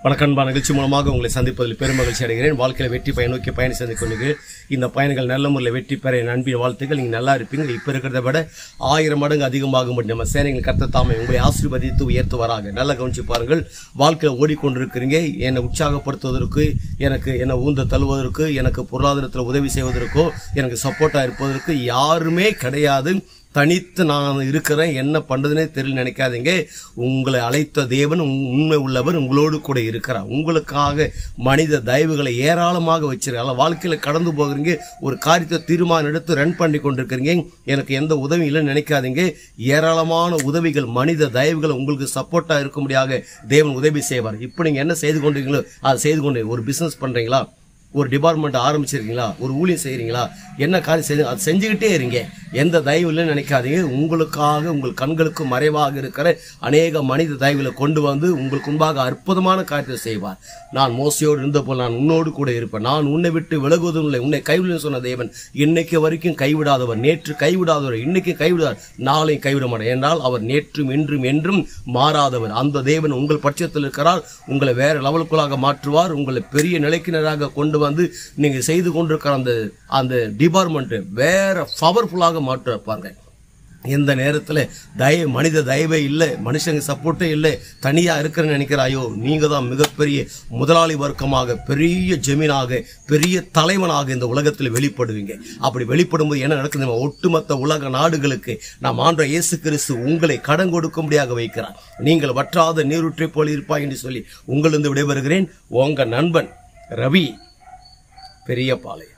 வணக்கம்பா. நிகழ்ச்சி மூலமாக உங்களை சந்திப்பதில் பெருமகிழ்ச்சி அடைகிறேன். வாழ்க்கையில் வெற்றி பயன் நோக்கி பயணம் செய்து கொண்டு இந்த பயணங்கள் நல்ல முறையில் வெற்றி பெற என் அன்பின் வாழ்த்துக்கள். நீங்கள் நல்லா இருப்பீங்க. இப்போ இருக்கிறத விட 1000 மடங்கு அதிகமாக முடியும். நம்ம சேனைகள் கர்த்தர் தாமே உங்களை ஆசீர்வதித்து உயர்த்துவாராக. நல்லா கவனிச்சு பாருங்கள். வாழ்க்கையில் ஓடிக்கொண்டிருக்கிறீங்க. என்னை உற்சாகப்படுத்துவதற்கு, என்னை ஊந்த தள்ளுவதற்கு, எனக்கு பொருளாதாரத்தில் உதவி செய்வதற்கோ, எனக்கு சப்போர்ட்டாக இருப்பதற்கு யாருமே கிடையாது. தனித்து நான் இருக்கிறேன், என்ன பண்ணுறதுனே தெரியல நினைக்காதீங்க. உங்களை அழைத்த தேவன் உண்மை உள்ளவர், உங்களோடு கூட இருக்கிறார். உங்களுக்காக மனித தயவுகளை ஏராளமாக வச்சிருக்காங்க. வாழ்க்கையில் கடந்து போகிறீங்க, ஒரு காரியத்தை தீர்மானம் எடுத்து ரன் பண்ணி கொண்டிருக்கிறீங்க. எனக்கு எந்த உதவியும் இல்லைன்னு நினைக்காதீங்க. ஏராளமான உதவிகள், மனித தயவுகள் உங்களுக்கு சப்போர்ட்டாக இருக்கும்படியாக தேவன் உதவி செய்வார். இப்போ நீங்கள் என்ன செய்து கொண்டீங்களோ அதை செய்து கொண்டு, ஒரு பிஸ்னஸ் பண்ணுறீங்களா, ஒரு டிபார்ட்மெண்ட் ஆரம்பிச்சிருக்கீங்களா, ஒரு ஊழியம் செய்கிறீங்களா, என்ன காரியம் செய்து அதை செஞ்சுக்கிட்டே இருங்க. எந்த தயவு இல்லைன்னு நினைக்காதீங்க. உங்களுக்காக உங்கள் கண்களுக்கு மறைவாக இருக்கிற அநேக மனித தயவுகளை கொண்டு வந்து உங்களுக்கு முன்பாக அற்புதமான காரியத்தை செய்வார். நான் மோசையோடு இருந்த போல் நான் உன்னோடு கூட இருப்பேன். நான் உன்னை விட்டு விலகுவதும் இல்லை, உன்னை கைவிடன்னு சொன்ன தேவன் இன்னைக்கு வரைக்கும் கைவிடாதவர். நேற்று கைவிடாதவர், இன்னைக்கு கைவிடார், நாளை கைவிட மாட்டார். என்றால் அவர் நேற்றும் இன்றும் என்றும் மாறாதவர். அந்த தேவன் உங்கள் பட்சத்தில் இருக்கிறார். உங்களை வேற லெவலுக்குள்ளாக மாற்றுவார். உங்களை பெரிய நிலைக்கினராக கொண்டு வந்து நீங்க செய்து கொண்டிருக்கிற அந்த டிபார்ட்மெண்ட் வேற பவர்ஃபுல்லாக மாற்ற வைப்பாங்க. எந்த நேரத்தில் மனித தயவே இல்லை, மனுஷங்க சப்போர்ட்டே இல்லை, தனியாக இருக்கிறேன்னு நினைக்கிறாயோ, நீங்கள் தான் மிகப்பெரிய முதலாளி வர்க்கமாக, பெரிய ஜமீனாக, பெரிய தலைவனாக இந்த உலகத்தில் வெளிப்படுவீங்க. அப்படி வெளிப்படும்போது என்ன நடக்குது? ஒட்டுமொத்த உலக நாடுகளுக்கு நாம் ஆண்ட இயேசு கிறிஸ்து உங்களை கடன் கொடுக்கும்படியாக வைக்கிறார். நீங்கள் வற்றாத நீரூற்றை போல் இருப்பாய் என்று சொல்லி உங்களிருந்து விடைபெறுகிறேன். உங்க நண்பன் ரவி, பெரியபாளையம்.